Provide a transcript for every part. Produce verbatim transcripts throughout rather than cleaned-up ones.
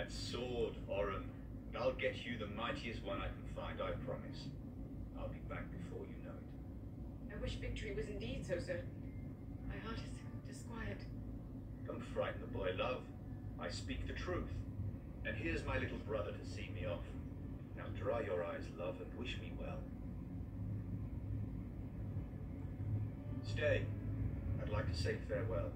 That sword, Oren. And I'll get you the mightiest one I can find, I promise. I'll be back before you know it. I wish victory was indeed so certain. My heart is disquiet. Don't frighten the boy, love. I speak the truth. And here's my little brother to see me off. Now dry your eyes, love, and wish me well. Stay. I'd like to say farewell.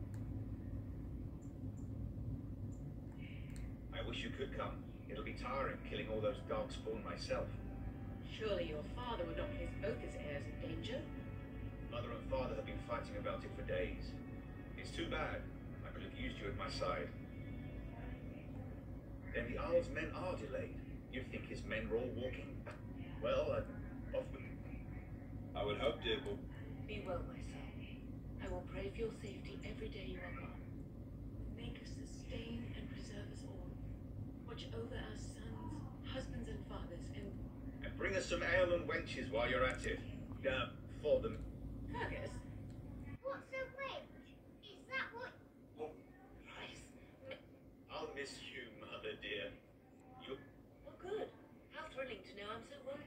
I wish you could come. It'll be tiring killing all those darkspawn myself. Surely your father would not place both his heirs in danger? Mother and father have been fighting about it for days. It's too bad. I could have used you at my side. Then the Arl's men are delayed. You think his men were all walking? Well, uh, off with them. I would hope, dear boy. Be well, my son. I will pray for your safety every day you are gone. Make us sustain and preserve us all. Watch over our sons, husbands and fathers, and... And bring us some ale and wenches while you're at it. Uh, for them. Fergus? What's a wench? Is that what... Oh, Nice. I'll miss you, mother dear. You... Oh, good. How thrilling to know I'm so well.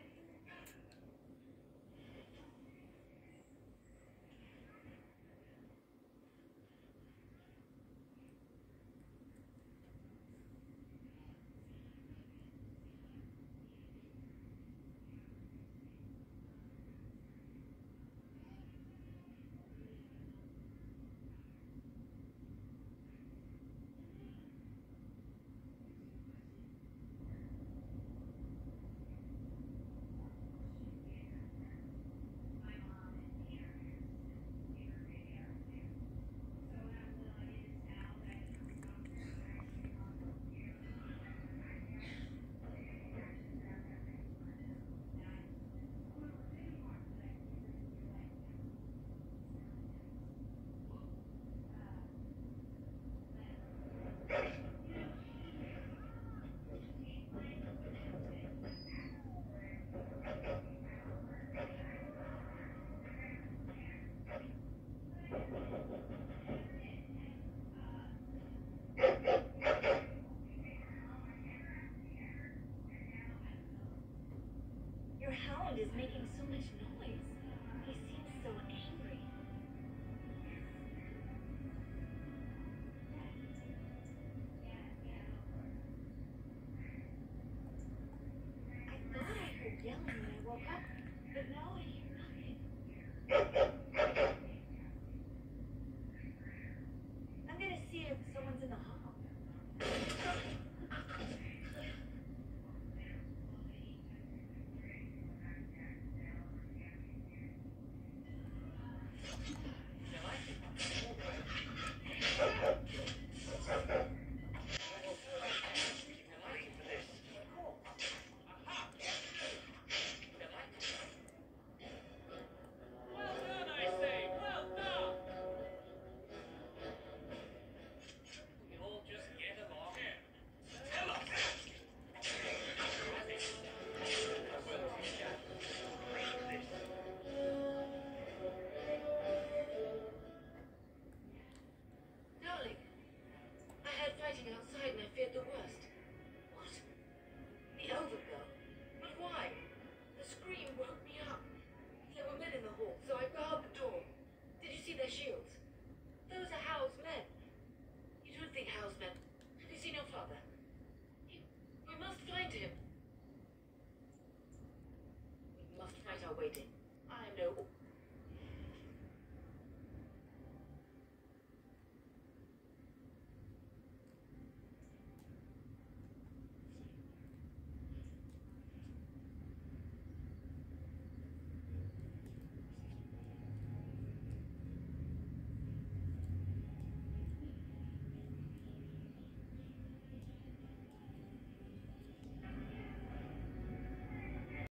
Your hound is making so much noise. He seems so angry. I thought I heard yelling when I woke up, but now I hear nothing. I'm gonna see if someone's in the hall. Outside and I feared the worst. What? The overgirl? But why? The scream woke me up. There were men in the hall, so I barred the door. Did you see their shields? Those are Hal's men. You don't think Hal's men... Have you seen your father?